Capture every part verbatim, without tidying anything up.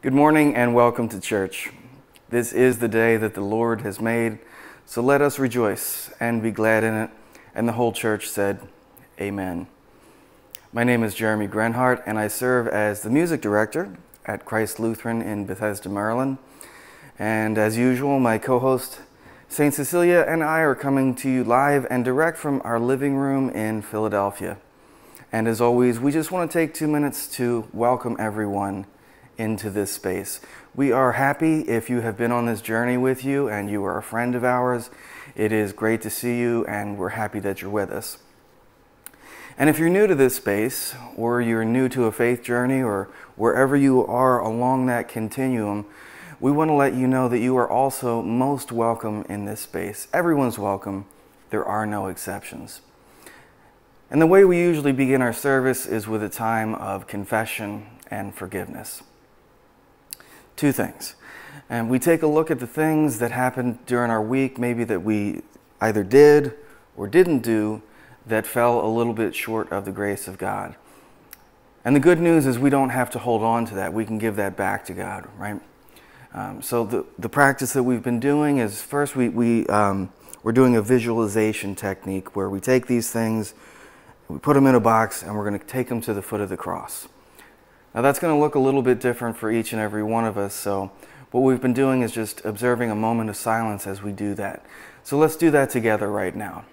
Good morning and welcome to church. This is the day that the Lord has made, so let us rejoice and be glad in it. And the whole church said, Amen. My name is Jeremy Grenhart, and I serve as the music director at Christ Lutheran in Bethesda, Maryland. And as usual, my co-host, Saint Cecilia, and I are coming to you live and direct from our living room in Philadelphia. And as always, we just want to take two minutes to welcome everyone into this space. We are happy if you have been on this journey with you and you are a friend of ours. It is great to see you, and we're happy that you're with us. And if you're new to this space, or you're new to a faith journey, or wherever you are along that continuum, we want to let you know that you are also most welcome in this space. Everyone's welcome. There are no exceptions. And the way we usually begin our service is with a time of confession and forgiveness. Two things. And we take a look at the things that happened during our week, maybe that we either did or didn't do, that fell a little bit short of the grace of God. And the good news is we don't have to hold on to that. We can give that back to God, right? Um, so the, the practice that we've been doing is first we, we, um, we're doing a visualization technique where we take these things, we put them in a box, and we're going to take them to the foot of the cross. Now that's going to look a little bit different for each and every one of us, so what we've been doing is just observing a moment of silence as we do that. So let's do that together right now.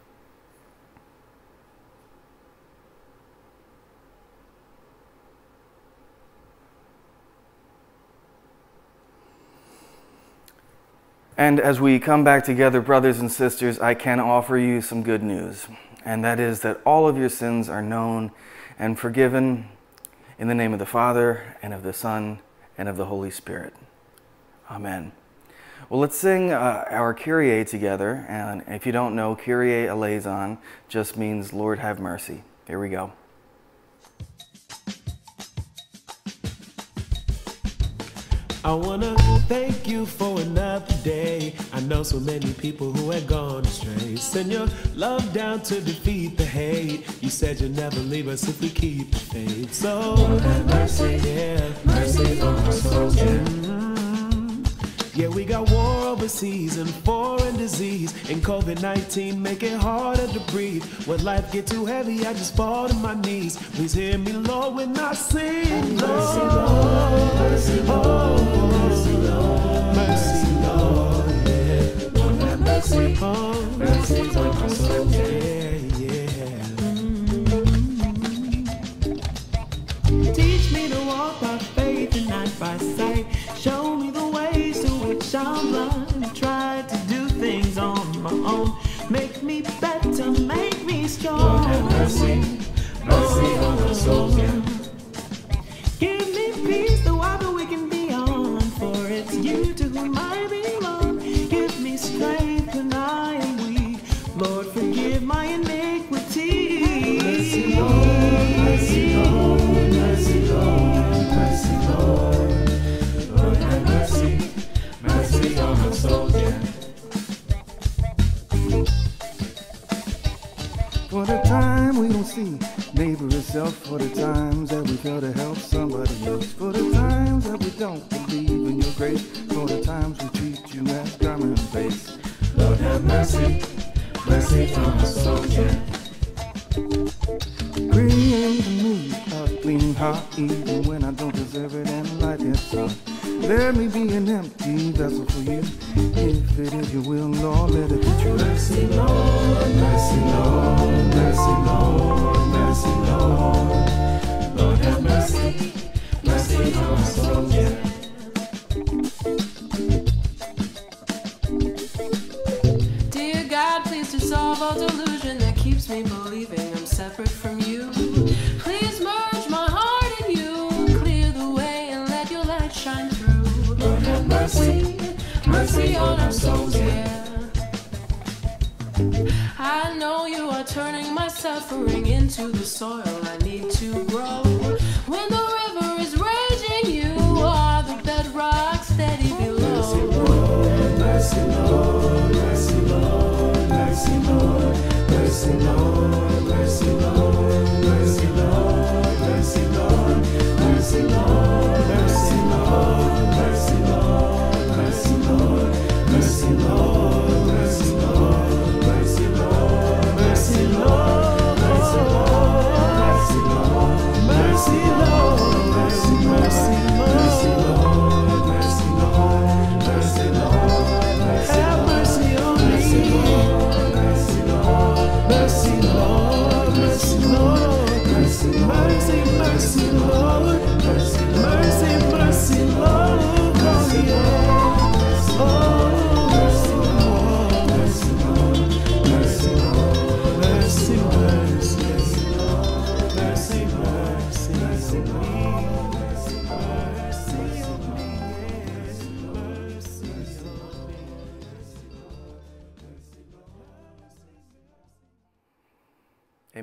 And as we come back together, brothers and sisters, I can offer you some good news, and that is that all of your sins are known and forgiven in the name of the Father, and of the Son, and of the Holy Spirit. Amen. Well, let's sing uh, our Kyrie together. And if you don't know, Kyrie eleison just means Lord have mercy. Here we go. I wanna thank you for another day. I know so many people who had gone astray. Send your love down to defeat the hate. You said you'll never leave us if we keep the faith. So Lord have mercy, yeah, mercy on our souls. Yeah. Mm-hmm. Yeah, we got war overseas and foreign disease, and COVID nineteen make it harder to breathe. When life get too heavy, I just fall to my knees. Please hear me, Lord, when I sing. Mercy, Lord, mercy, Lord, mercy, Lord, mercy, Lord, yeah. Lord have mercy, oh, mercy on our souls, yeah, yeah. Mm-hmm. Teach me to walk by faith and not by sight. Show me the ways to which I'm blind. Try to do things on my own. Make me better, make me strong. Lord have mercy, mercy on our souls, yeah. Give me peace, the water we can be on, for it's you to whom I belong. Give me strength when I am weak. Lord, forgive my iniquity. Mercy, Lord, mercy, Lord, mercy, Lord, mercy, Lord. Lord have mercy, mercy on our souls, yeah. For the time we don't see neighbor itself, for the times that we fail to help somebody else, for the times that we don't believe in your grace, for the times we treat you as commonplace. Lord have mercy, mercy on our souls, yeah. Create in me a clean heart, even when I don't deserve it, and light is on. Let me be an empty vessel for you. If it is your will, Lord, let it be true. Mercy, Lord, mercy, Lord, mercy, Lord, mercy, Lord. Lord have mercy, mercy on our souls, yeah. Dear God, please dissolve all delusion that keeps me believing I'm separate from you. Please merge my heart in you. Clear the way and let your light shine through. Lord have mercy, mercy on our souls, yeah. I know you are turning my suffering into the soil I need to grow. When the river is raging, you are the bedrock steady below. Mercy, Lord, mercy, Lord, mercy, Lord, mercy, Lord, mercy, Lord, mercy, Lord, mercy, Lord, mercy, Lord, mercy, Lord, mercy, Lord.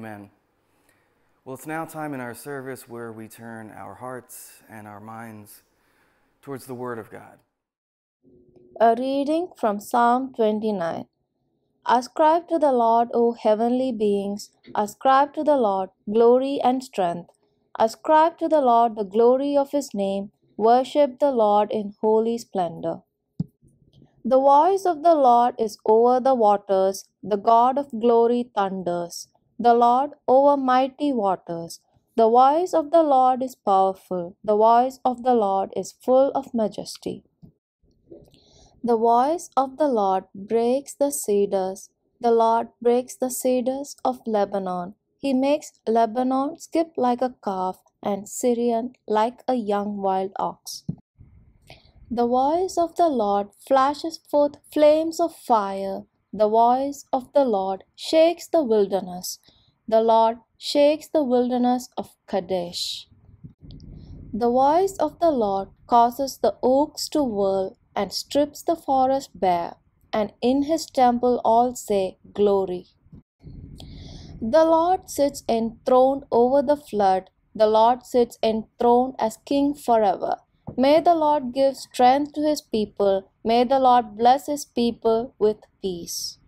Amen. Well, it's now time in our service where we turn our hearts and our minds towards the Word of God. A reading from Psalm twenty-nine. Ascribe to the Lord, O heavenly beings, ascribe to the Lord glory and strength. Ascribe to the Lord the glory of His name, worship the Lord in holy splendor. The voice of the Lord is over the waters, the God of glory thunders. The Lord over mighty waters. The voice of the Lord is powerful, the voice of the Lord is full of majesty. The voice of the Lord breaks the cedars. The Lord breaks the cedars of Lebanon. He makes Lebanon skip like a calf and Syrian like a young wild ox. The voice of the Lord flashes forth flames of fire. The voice of the Lord shakes the wilderness. The Lord shakes the wilderness of Kadesh. The voice of the Lord causes the oaks to whirl and strips the forest bare, and in His temple all say, Glory. The Lord sits enthroned over the flood. The Lord sits enthroned as King forever. May the Lord give strength to His people. May the Lord bless His people with peace.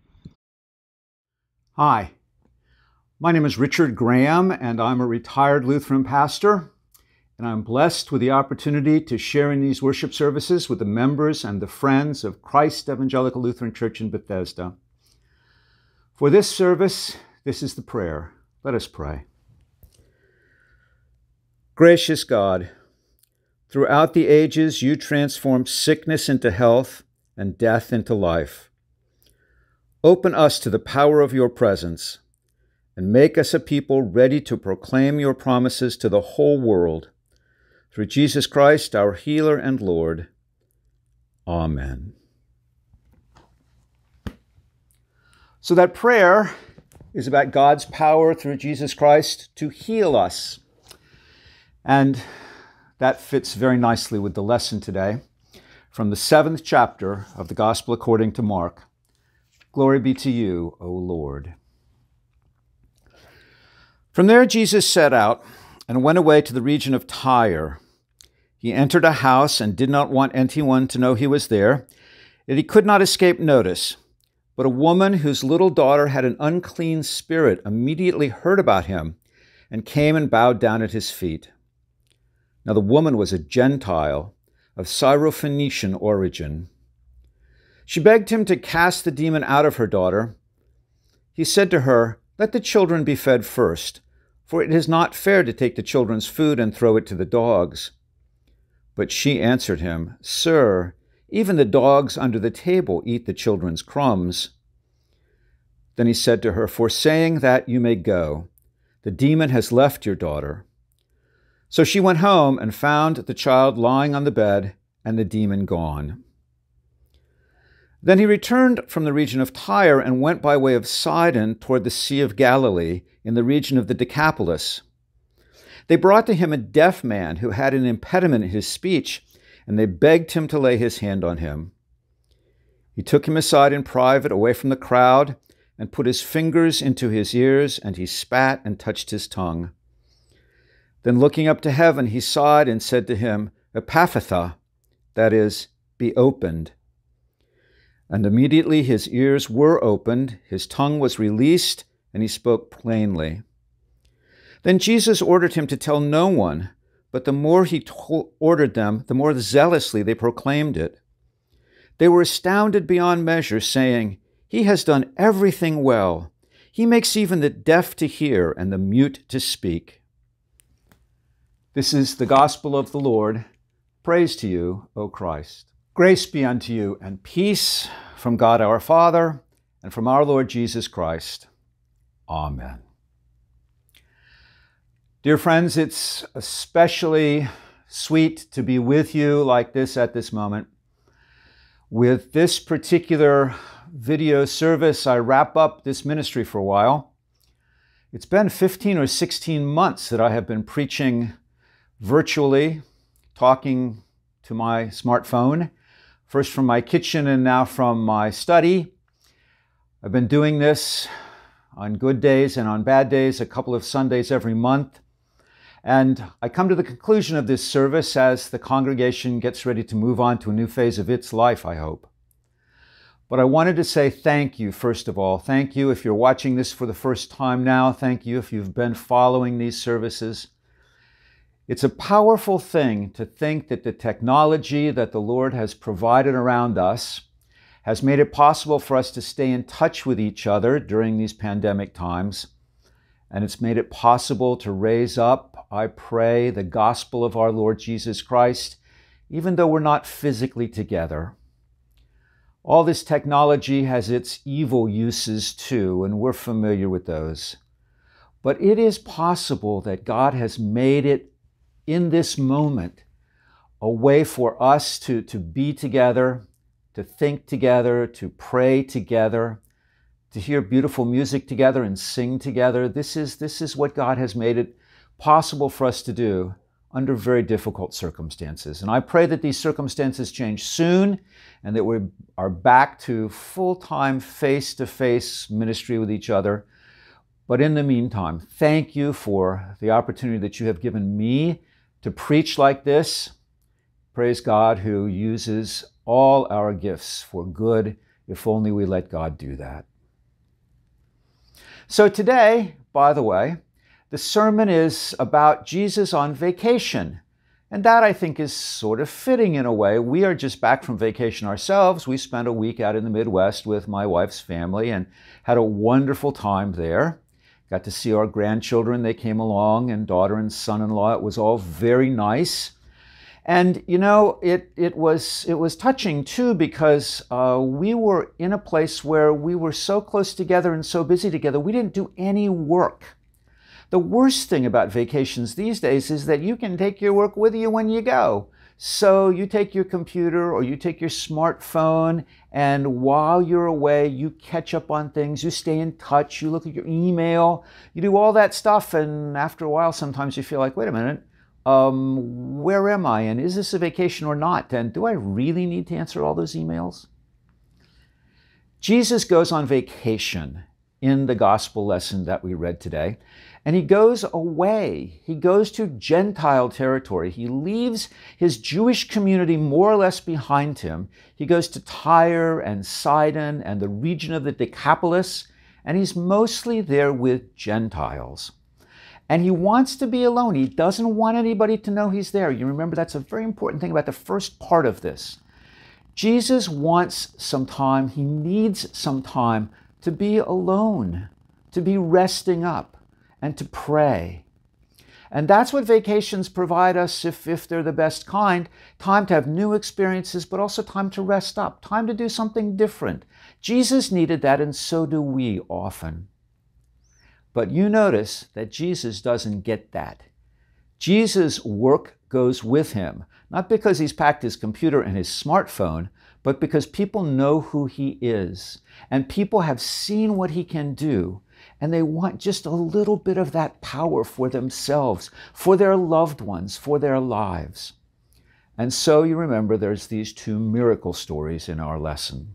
Hi, my name is Richard Graham, and I'm a retired Lutheran pastor. And I'm blessed with the opportunity to share in these worship services with the members and the friends of Christ Evangelical Lutheran Church in Bethesda. For this service, this is the prayer. Let us pray. Gracious God, throughout the ages you transformed sickness into health and death into life. Open us to the power of your presence and make us a people ready to proclaim your promises to the whole world. Through Jesus Christ, our healer and Lord. Amen. So that prayer is about God's power through Jesus Christ to heal us. And that fits very nicely with the lesson today from the seventh chapter of the Gospel according to Mark. Glory be to you, O Lord. From there Jesus set out and went away to the region of Tyre. He entered a house and did not want anyone to know he was there, yet he could not escape notice. But a woman whose little daughter had an unclean spirit immediately heard about him and came and bowed down at his feet. Now the woman was a Gentile of Syrophoenician origin. She begged him to cast the demon out of her daughter. He said to her, Let the children be fed first, for it is not fair to take the children's food and throw it to the dogs. But she answered him, Sir, even the dogs under the table eat the children's crumbs. Then he said to her, For saying that you may go. The demon has left your daughter. So she went home and found the child lying on the bed and the demon gone. Then he returned from the region of Tyre and went by way of Sidon toward the Sea of Galilee in the region of the Decapolis. They brought to him a deaf man who had an impediment in his speech, and they begged him to lay his hand on him. He took him aside in private, away from the crowd, and put his fingers into his ears, and he spat and touched his tongue. Then looking up to heaven, he sighed and said to him, Ephphatha, that is, be opened. And immediately his ears were opened, his tongue was released, and he spoke plainly. Then Jesus ordered him to tell no one, but the more he to- ordered them, the more zealously they proclaimed it. They were astounded beyond measure, saying, He has done everything well. He makes even the deaf to hear and the mute to speak. This is the gospel of the Lord. Praise to you, O Christ. Grace be unto you and peace from God our Father and from our Lord Jesus Christ. Amen. Dear friends, it's especially sweet to be with you like this at this moment. With this particular video service, I wrap up this ministry for a while. It's been fifteen or sixteen months that I have been preaching virtually, talking to my smartphone, first from my kitchen and now from my study. I've been doing this on good days and on bad days, a couple of Sundays every month. And I come to the conclusion of this service as the congregation gets ready to move on to a new phase of its life, I hope. But I wanted to say thank you, first of all. Thank you if you're watching this for the first time now. Thank you if you've been following these services. It's a powerful thing to think that the technology that the Lord has provided around us has made it possible for us to stay in touch with each other during these pandemic times. And it's made it possible to raise up, I pray, the gospel of our Lord Jesus Christ, even though we're not physically together. All this technology has its evil uses too, and we're familiar with those. But it is possible that God has made it in this moment a way for us to, to be together, to think together, to pray together, to hear beautiful music together and sing together. This is, this is what God has made it possible for us to do under very difficult circumstances. And I pray that these circumstances change soon and that we are back to full-time, face-to-face ministry with each other. But in the meantime, thank you for the opportunity that you have given me to preach like this. Praise God who uses all our gifts for good, if only we let God do that. So today, by the way, the sermon is about Jesus on vacation. And that, I think, is sort of fitting in a way. We are just back from vacation ourselves. We spent a week out in the Midwest with my wife's family and had a wonderful time there. Got to see our grandchildren. They came along, and daughter and son-in-law. It was all very nice. And, you know, it, it, was, it was touching, too, because uh, we were in a place where we were so close together and so busy together, we didn't do any work. The worst thing about vacations these days is that you can take your work with you when you go. So you take your computer or you take your smartphone, and while you're away, you catch up on things, you stay in touch, you look at your email, you do all that stuff, and after a while, sometimes you feel like, wait a minute, um, where am I? And is this a vacation or not? And do I really need to answer all those emails? Jesus goes on vacation in the gospel lesson that we read today. And he goes away. He goes to Gentile territory. He leaves his Jewish community more or less behind him. He goes to Tyre and Sidon and the region of the Decapolis, and he's mostly there with Gentiles. And he wants to be alone. He doesn't want anybody to know he's there. You remember, that's a very important thing about the first part of this. Jesus wants some time. He needs some time to be alone, to be resting up, and to pray. And that's what vacations provide us, if, if they're the best kind. Time to have new experiences, but also time to rest up, time to do something different. Jesus needed that, and so do we often. But you notice that Jesus doesn't get that. Jesus' work goes with him, not because he's packed his computer and his smartphone, but because people know who he is, and people have seen what he can do, and they want just a little bit of that power for themselves, for their loved ones, for their lives. And so you remember there's these two miracle stories in our lesson.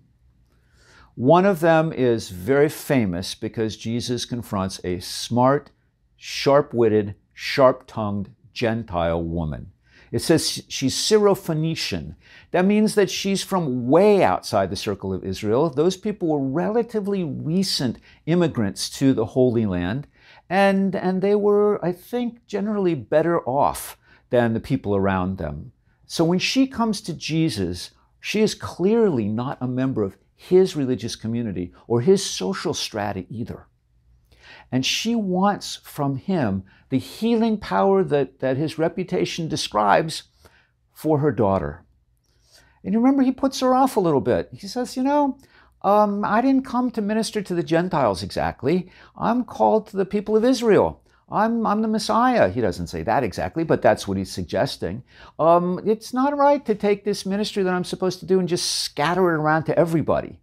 One of them is very famous because Jesus confronts a smart, sharp-witted, sharp-tongued Gentile woman. It says she's Syrophoenician. That means that she's from way outside the circle of Israel. Those people were relatively recent immigrants to the Holy Land, and, and they were, I think, generally better off than the people around them. So when she comes to Jesus, she is clearly not a member of his religious community or his social strata either. And she wants from him the healing power that, that his reputation describes for her daughter. And you remember, he puts her off a little bit. He says, you know, um, I didn't come to minister to the Gentiles exactly. I'm called to the people of Israel. I'm, I'm the Messiah. He doesn't say that exactly, but that's what he's suggesting. Um, it's not right to take this ministry that I'm supposed to do and just scatter it around to everybody.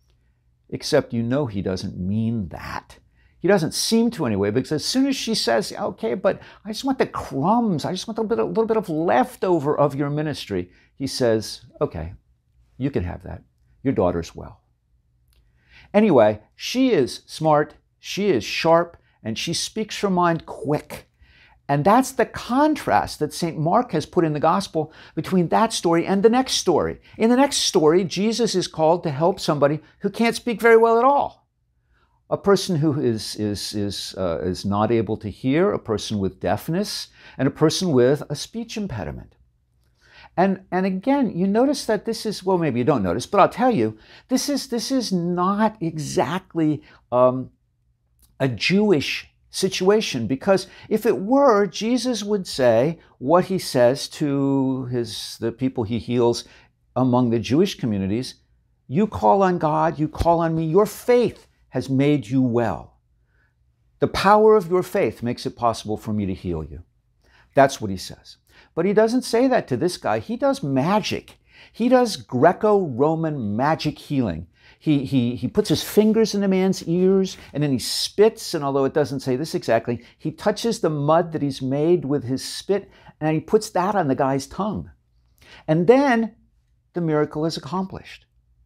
Except you know he doesn't mean that. He doesn't seem to anyway, because as soon as she says, okay, but I just want the crumbs, I just want a little bit, a little bit of leftover of your ministry, he says, okay, you can have that. Your daughter's well. Anyway, she is smart She is sharp and she speaks her mind quick. And that's the contrast that Saint Mark has put in the gospel between that story and the next story. In the next story, Jesus is called to help somebody who can't speak very well at all. A person who is, is, is, uh, is not able to hear, a person with deafness, and a person with a speech impediment. And, and again, you notice that this is, well, maybe you don't notice, but I'll tell you, this is, this is not exactly um, a Jewish situation, because if it were, Jesus would say what he says to his the people he heals among the Jewish communities: you call on God, you call on me, your faith has made you well. The power of your faith makes it possible for me to heal you. That's what he says. But he doesn't say that to this guy. He does magic. He does Greco-Roman magic healing. He, he, he puts his fingers in the man's ears, and then he spits, and although it doesn't say this exactly, he touches the mud that he's made with his spit, and he puts that on the guy's tongue. And then the miracle is accomplished.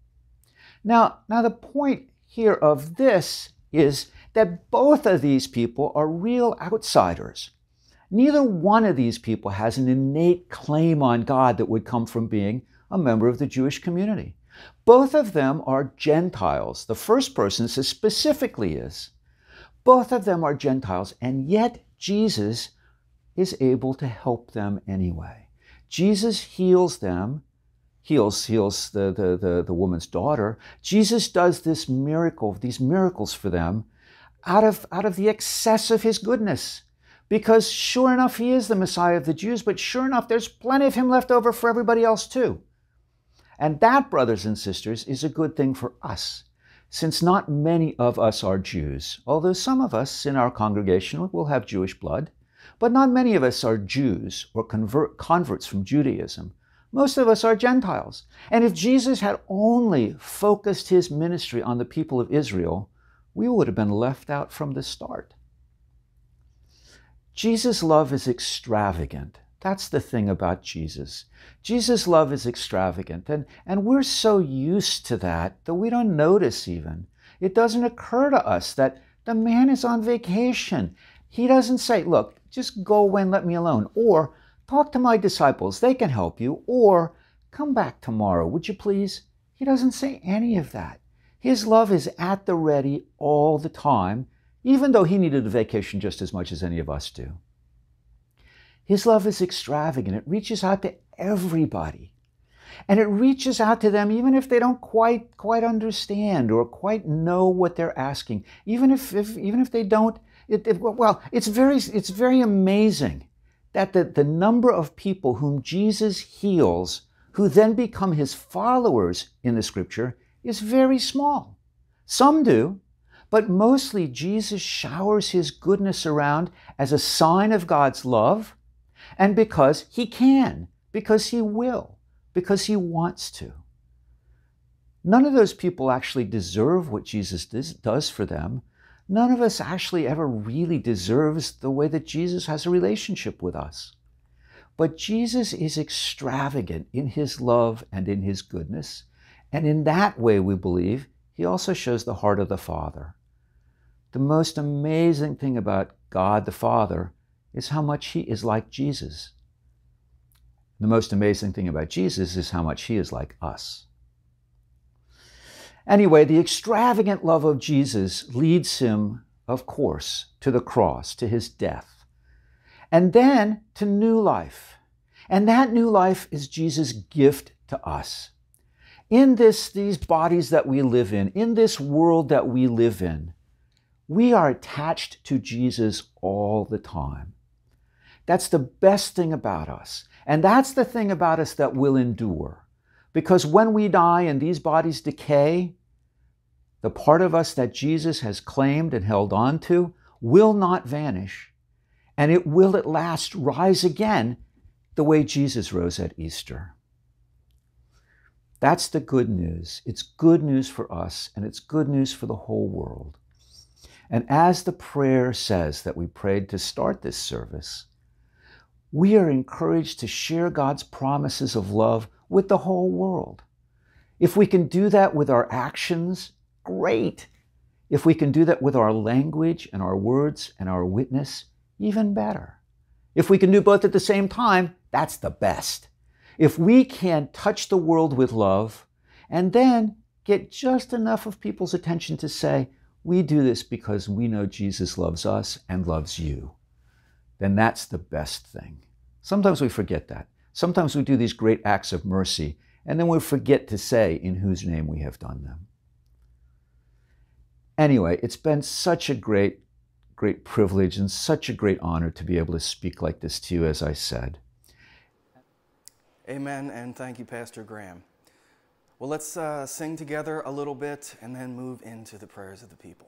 Now, now the point here of this is that both of these people are real outsiders. Neither one of these people has an innate claim on God that would come from being a member of the Jewish community. Both of them are Gentiles. The first person says specifically is. Both of them are Gentiles, and yet Jesus is able to help them anyway. Jesus heals them, heals, heals the, the, the, the woman's daughter. Jesus does this miracle, these miracles for them out of, out of the excess of his goodness. Because sure enough, he is the Messiah of the Jews, but sure enough, there's plenty of him left over for everybody else too. And that, brothers and sisters, is a good thing for us, since not many of us are Jews, although some of us in our congregation will have Jewish blood, but not many of us are Jews or convert, converts from Judaism. Most of us are Gentiles. And if Jesus had only focused his ministry on the people of Israel, we would have been left out from the start. Jesus' love is extravagant. That's the thing about Jesus. Jesus' love is extravagant, and, and we're so used to that that we don't notice even. It doesn't occur to us that the man is on vacation. He doesn't say, look, just go away and let me alone, or talk to my disciples, they can help you, or come back tomorrow, would you please? He doesn't say any of that. His love is at the ready all the time, even though he needed a vacation just as much as any of us do. His love is extravagant. It reaches out to everybody. And it reaches out to them even if they don't quite, quite understand or quite know what they're asking. Even if, if, even if they don't, it, it, well, it's very, it's very amazing that the, the number of people whom Jesus heals who then become his followers in the scripture is very small. Some do, but mostly Jesus showers his goodness around as a sign of God's love, and because he can, because he will, because he wants to. None of those people actually deserve what Jesus does for them. None of us actually ever really deserves the way that Jesus has a relationship with us. But Jesus is extravagant in his love and in his goodness, and in that way, we believe, he also shows the heart of the Father. The most amazing thing about God the Father is how much he is like Jesus. The most amazing thing about Jesus is how much he is like us. Anyway, the extravagant love of Jesus leads him, of course, to the cross, to his death, and then to new life. And that new life is Jesus' gift to us. In this, these bodies that we live in, in this world that we live in, we are attached to Jesus all the time. That's the best thing about us. And that's the thing about us that will endure. Because when we die and these bodies decay, the part of us that Jesus has claimed and held on to will not vanish. And it will at last rise again the way Jesus rose at Easter. That's the good news. It's good news for us, and it's good news for the whole world. And as the prayer says that we prayed to start this service, we are encouraged to share God's promises of love with the whole world. If we can do that with our actions, great. If we can do that with our language and our words and our witness, even better. If we can do both at the same time, that's the best. If we can touch the world with love and then get just enough of people's attention to say, we do this because we know Jesus loves us and loves you, then that's the best thing. Sometimes we forget that. Sometimes we do these great acts of mercy, and then we forget to say in whose name we have done them. Anyway, it's been such a great, great privilege and such a great honor to be able to speak like this to you, as I said. Amen, and thank you, Pastor Graham. Well, let's uh, sing together a little bit and then move into the prayers of the people.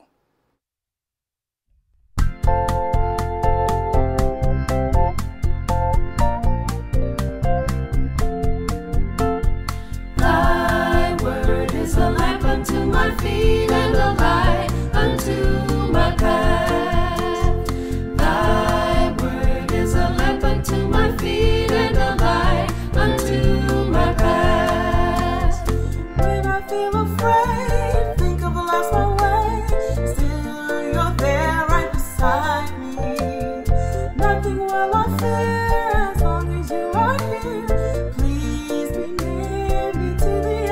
Thy word is a lamp unto my feet and a light unto my path. Thy word is a lamp unto my feet and a light unto my path. When I feel afraid, think of the last my way. Still, you're there right beside me. Nothing will I fear as long as you are here. Please be near me to the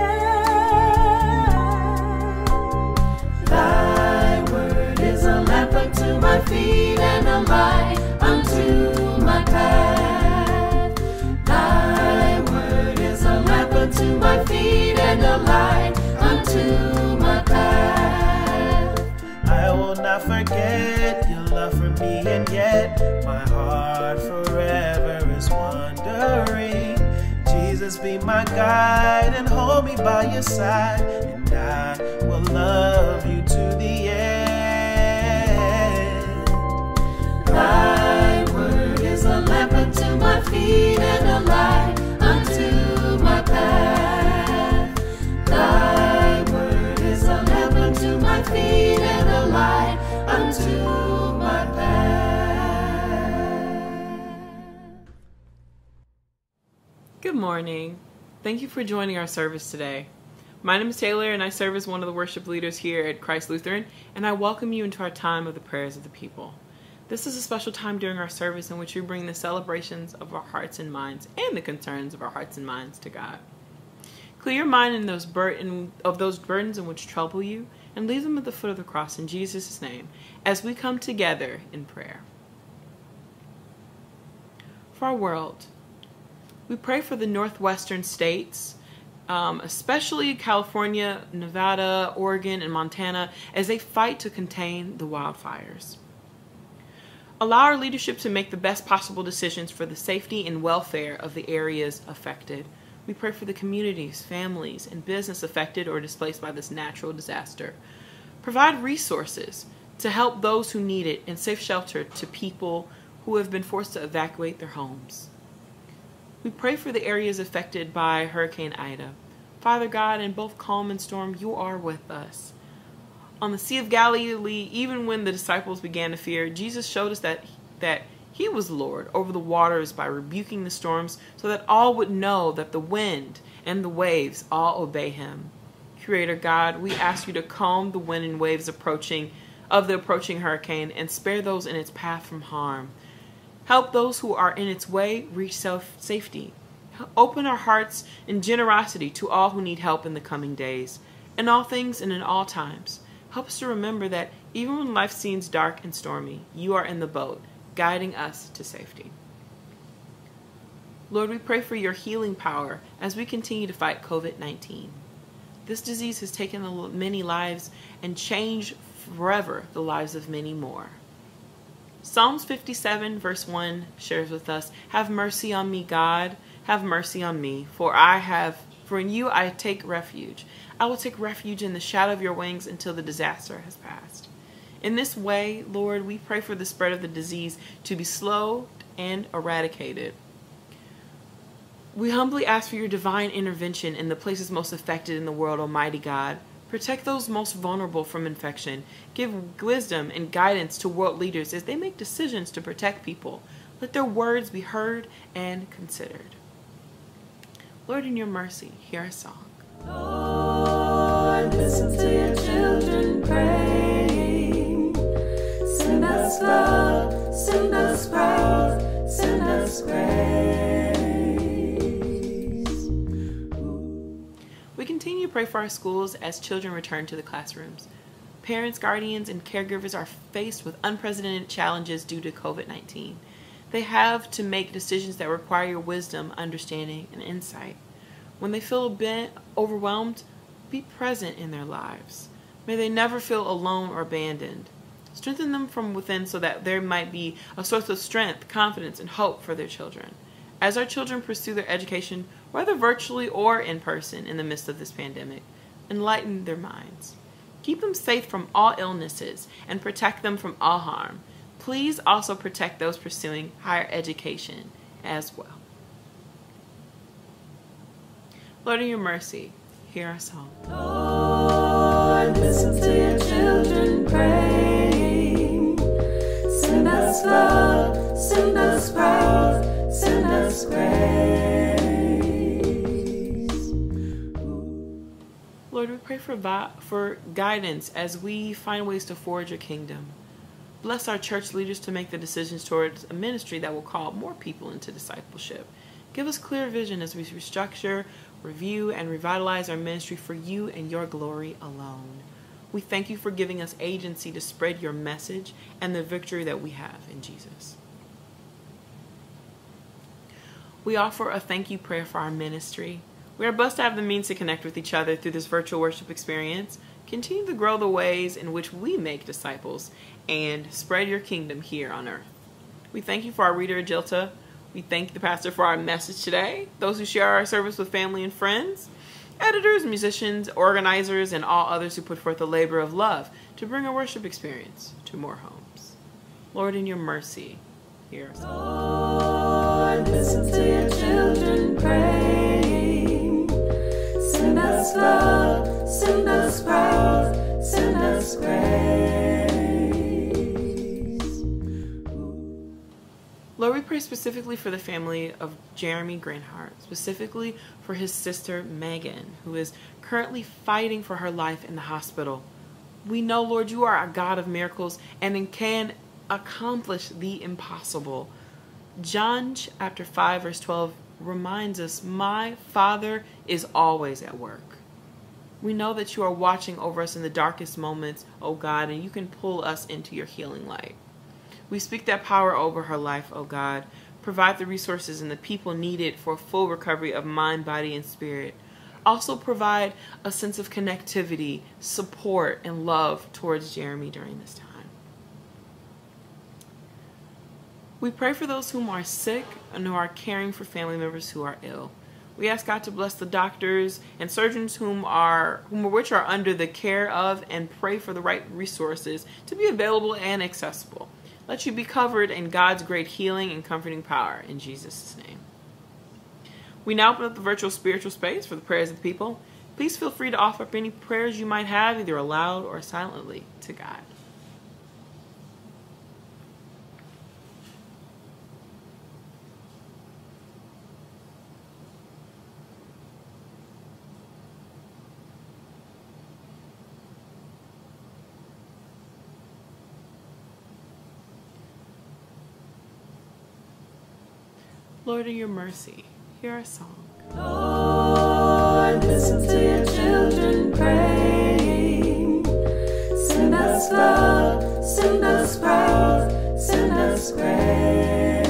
end. Thy word is a lamp unto my feet and a light unto my path. Thy word is a lamp unto my feet and a light unto my path. I will not forget your love for me, and yet my heart forever is wandering. Jesus, be my guide and hold me by your side, and I will love you to the end. Thy word is a lamp unto my feet and a light unto my path. Thy word is a lamp unto my feet and a light unto my path. Good morning. Thank you for joining our service today. My name is Taylor, and I serve as one of the worship leaders here at Christ Lutheran, and I welcome you into our time of the prayers of the people. This is a special time during our service in which we bring the celebrations of our hearts and minds and the concerns of our hearts and minds to God. Clear your mind in those burden, of those burdens in which trouble you, and leave them at the foot of the cross in Jesus' name as we come together in prayer. For our world, we pray for the northwestern states, um, especially California, Nevada, Oregon, and Montana, as they fight to contain the wildfires. Allow our leadership to make the best possible decisions for the safety and welfare of the areas affected. We pray for the communities, families, and business affected or displaced by this natural disaster. Provide resources to help those who need it and safe shelter to people who have been forced to evacuate their homes. We pray for the areas affected by Hurricane Ida. Father God, in both calm and storm, you are with us. On the Sea of Galilee, even when the disciples began to fear, Jesus showed us that, that he was Lord over the waters by rebuking the storms so that all would know that the wind and the waves all obey him. Creator God, we ask you to calm the wind and waves approaching of the approaching hurricane and spare those in its path from harm. Help those who are in its way reach self safety. Open our hearts in generosity to all who need help in the coming days. In all things and in all times, help us to remember that even when life seems dark and stormy, you are in the boat, guiding us to safety. Lord, we pray for your healing power as we continue to fight COVID nineteen. This disease has taken many lives and changed forever the lives of many more. Psalms fifty-seven verse one shares with us, "Have mercy on me, God, have mercy on me, for I have, for in you I take refuge. I will take refuge in the shadow of your wings until the disaster has passed." In this way, Lord, we pray for the spread of the disease to be slowed and eradicated. We humbly ask for your divine intervention in the places most affected in the world, Almighty God. Protect those most vulnerable from infection. Give wisdom and guidance to world leaders as they make decisions to protect people. Let their words be heard and considered. Lord, in your mercy, hear our song. Lord, listen to your children pray. us love, send us proud, send us grace. We continue to pray for our schools as children return to the classrooms. Parents, guardians, and caregivers are faced with unprecedented challenges due to COVID nineteen. They have to make decisions that require your wisdom, understanding, and insight. When they feel a bit overwhelmed, be present in their lives. May they never feel alone or abandoned. Strengthen them from within so that there might be a source of strength, confidence, and hope for their children. As our children pursue their education, whether virtually or in person in the midst of this pandemic, enlighten their minds. Keep them safe from all illnesses and protect them from all harm. Please also protect those pursuing higher education as well. Lord, in your mercy, hear our song. Lord, listen to your children praying. Send us love, send us proud, send us grace. Lord, we pray for, vi- for guidance as we find ways to forge your kingdom. Bless our church leaders to make the decisions towards a ministry that will call more people into discipleship. Give us clear vision as we restructure, review, and revitalize our ministry for you and your glory alone. We thank you for giving us agency to spread your message and the victory that we have in Jesus. We offer a thank you prayer for our ministry. We are blessed to have the means to connect with each other through this virtual worship experience. Continue to grow the ways in which we make disciples and spread your kingdom here on earth. We thank you for our reader, Agilta. We thank the pastor for our message today, those who share our service with family and friends, editors, musicians, organizers, and all others who put forth the labor of love to bring a worship experience to more homes. Lord, in your mercy, hear us. Lord, listen to your children praying. Send us love, send us proud, send us grace. Lord, we pray specifically for the family of Jeremy Greenhart, specifically for his sister Megan, who is currently fighting for her life in the hospital. We know, Lord, you are a God of miracles and can accomplish the impossible. John chapter five verse twelve reminds us, my Father is always at work. We know that you are watching over us in the darkest moments, oh God, and you can pull us into your healing light. We speak that power over her life, oh God. Provide the resources and the people needed for full recovery of mind, body, and spirit. Also provide a sense of connectivity, support, and love towards Jeremy during this time. We pray for those whom are sick and who are caring for family members who are ill. We ask God to bless the doctors and surgeons whom are whom which are under the care of, and pray for the right resources to be available and accessible. Let you be covered in God's great healing and comforting power in Jesus' name. We now open up the virtual spiritual space for the prayers of the people. Please feel free to offer up any prayers you might have, either aloud or silently, to God. Lord, in your mercy, hear our song. Lord, listen to your children praying. Send us love, send us proud, send us grace.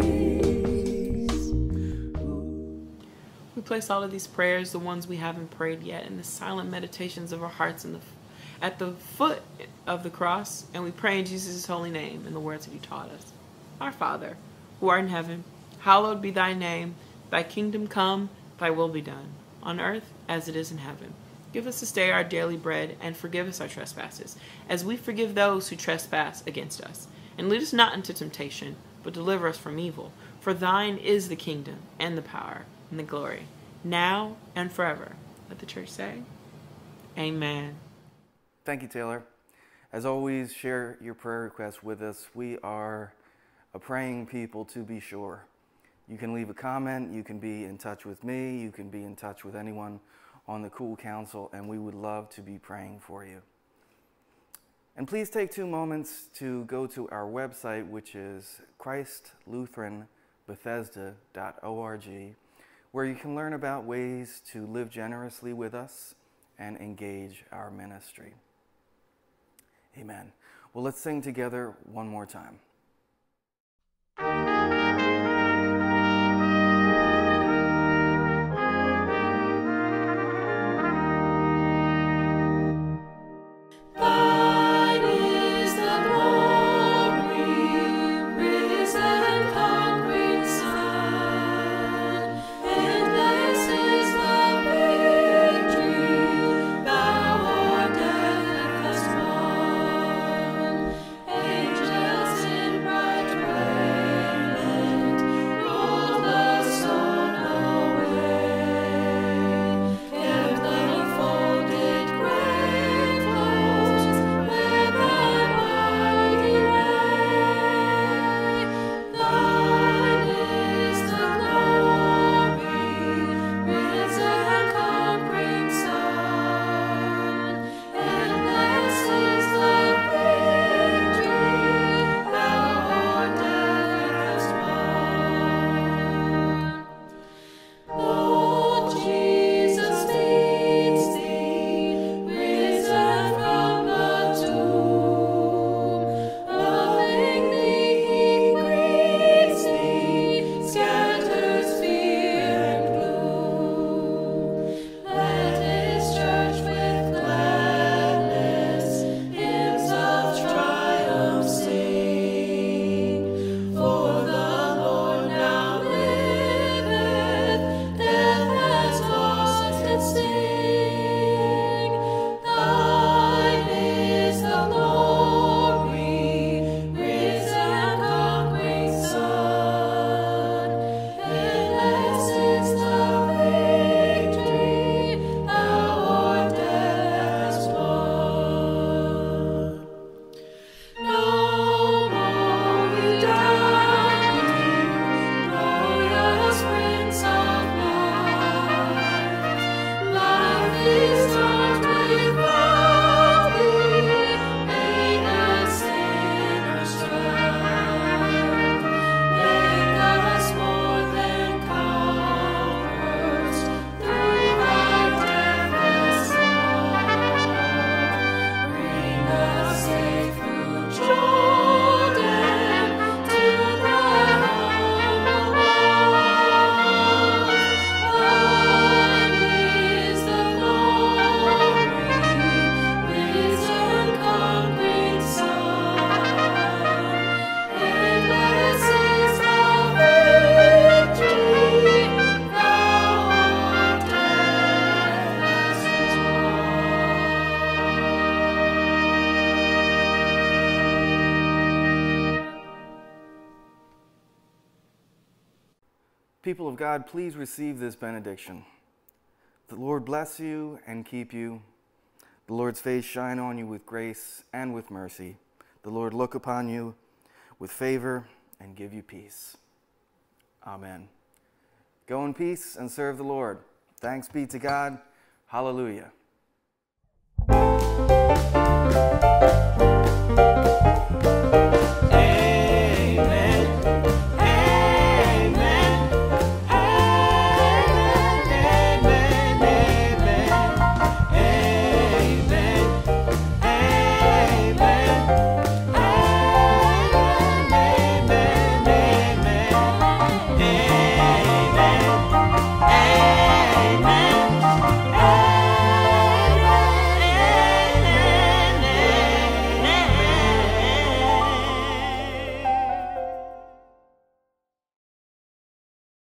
We place all of these prayers, the ones we haven't prayed yet, in the silent meditations of our hearts in the, at the foot of the cross, and we pray in Jesus' holy name in the words that he taught us. Our Father, who art in heaven, hallowed be thy name. Thy kingdom come, thy will be done, on earth as it is in heaven. Give us this day our daily bread, and forgive us our trespasses, as we forgive those who trespass against us. And lead us not into temptation, but deliver us from evil. For thine is the kingdom, and the power, and the glory, now and forever. Let the church say, amen. Thank you, Taylor. As always, share your prayer requests with us. We are a praying people, to be sure. You can leave a comment, you can be in touch with me, you can be in touch with anyone on the Cool Council, and we would love to be praying for you. And please take two moments to go to our website, which is christ lutheran bethesda dot org, where you can learn about ways to live generously with us and engage our ministry. Amen. Well, let's sing together one more time. People of God, please receive this benediction. The Lord bless you and keep you. The Lord's face shine on you with grace and with mercy. The Lord look upon you with favor and give you peace. Amen. Go in peace and serve the Lord. Thanks be to God. Hallelujah.